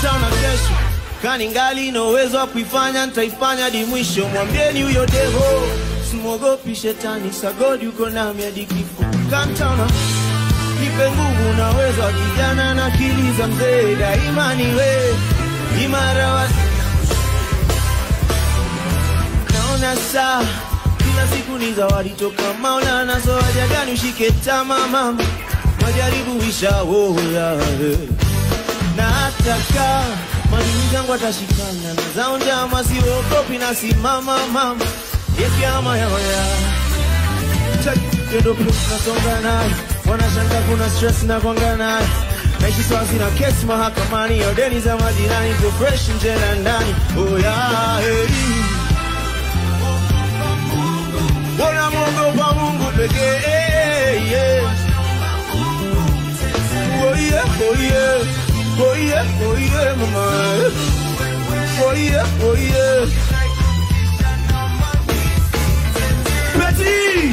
Downtown na kesho kaningali na uwezo wa kuifanya, nitaifanya di mwisho. Mwambieni huyo devo simwogopi shetani, sagodi uko nami hadi kifo. Downtown nipe nguvu na uwezo wa kijana na akili za mzee, daima niwe imara wa naona saa kila siku ni zawadi toka Maulana, so haja gani ushike tamaa mama, majaribu isha na ataka madini zangu atashikana na zao njama, siogopi na simama mama, yekiama ya Yodo plus nasonga naye, wanashanga kuna stress na kwanga naye. Naishi swasi na kesi mahakamani, odeni za majirani, go fresh nje na ndani. Oh yeah, hey. Wana mwogopa Mungu pekee, yeah. Oh yeah, oh yeah. Oh yeah, oh yeah, mama. Oh yeah, oh yeah. Betty!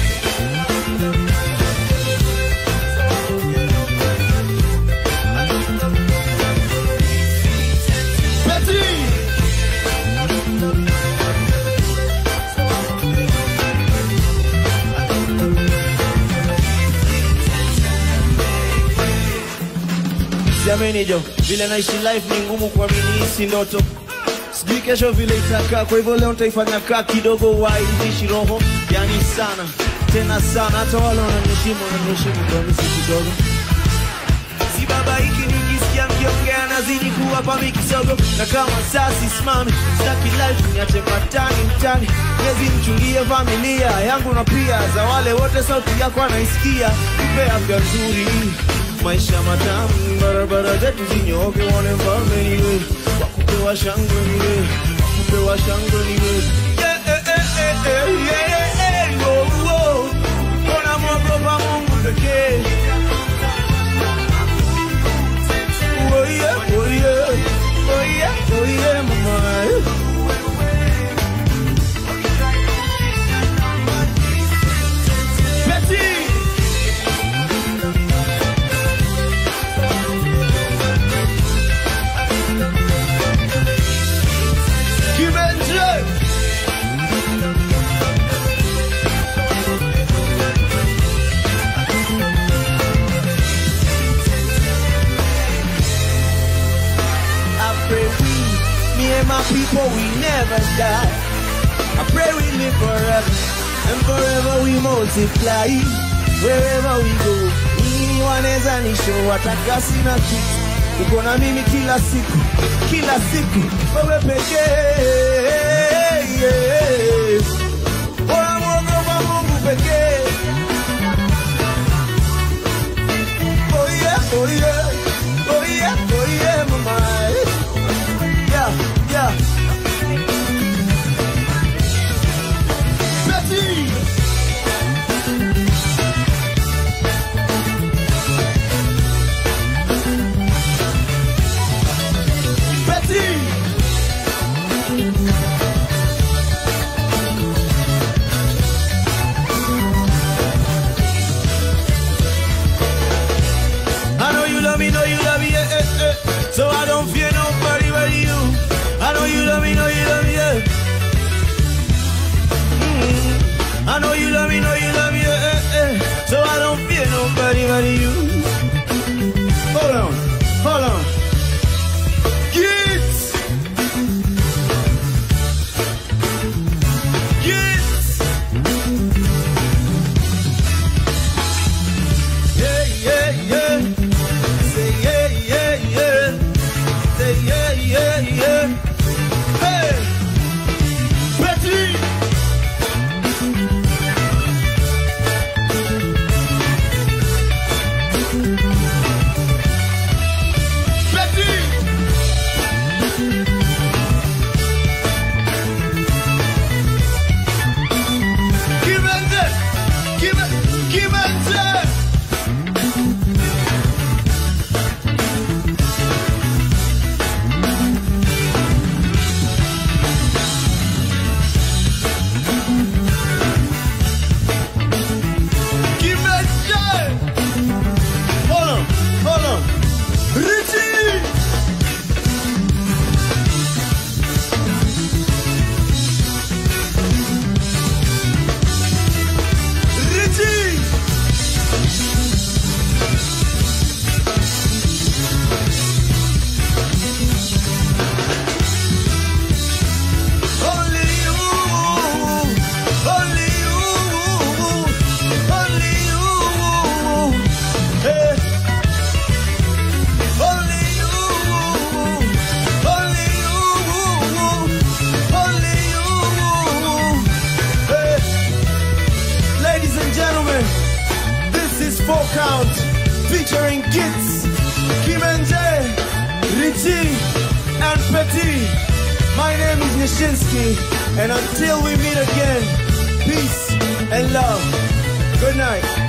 Siamini jo, vile naishi life ni ngumu kuamini hisi ndoto. Sijui kesho vile itakaa, kwa hivyo leo nitaifanya kaa kidogo waidishi roho. Yani sana, tena sana, hata wale wananiheshimu kwa misi kidogo. Si baba hiki nikisikia mkiongea nazidi kuwapa mikisogo. Na kama sasi simami, staki life niache matani mtani. Nezi mchungie familia yangu na pia za wale wote sauti yako anaisikia. Ipe afya nzuri, maisha matamu, barabara zetu zinyoke, wale mfalme niwe, wakupewa shangwe niwe, wakupewa shangwe niwe. Oh, oh, ona mwogopa Mungu pekee. Oh yeah, oh yeah, oh yeah, oh yeah, mama. My people, we never die. I pray we live forever, and forever we multiply. Wherever we go, waneza nisho watakasi na kitu. Uko na mimi kila siku, wewe pekee. Ona mwogopa Mungu pekee. Oh yeah, oh yeah, oh yeah, oh yeah, mama. Yeah. Betty! I know you love me, yeah. So I don't fear nobody but you. I know you love me, yeah. I know you love me, yeah. So I don't fear nobody but you. Hold on. Yes. Yeah. Say yeah. Say yeah. Hey, Betty. Petit. My name is Nishinsky, and until we meet again, peace and love. Good night.